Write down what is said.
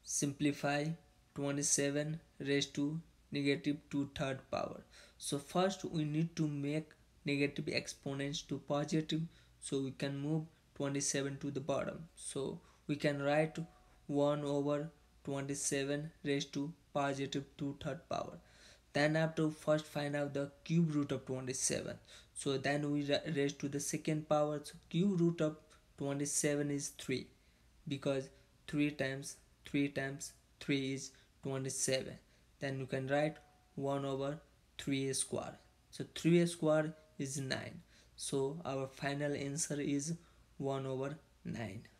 simplify 27 raised to negative 2 third power. So first we need to make negative exponents to positive, so we can move 27 to the bottom. So we can write 1 over 27 raised to positive 2 third power. Then after first find out the cube root of 27. So then we raise to the second power. So cube root of 27 is 3, because 3 times 3 times 3 is 27. Then you can write 1 over 3 square. So 3 square is 9. So our final answer is 1 over 9.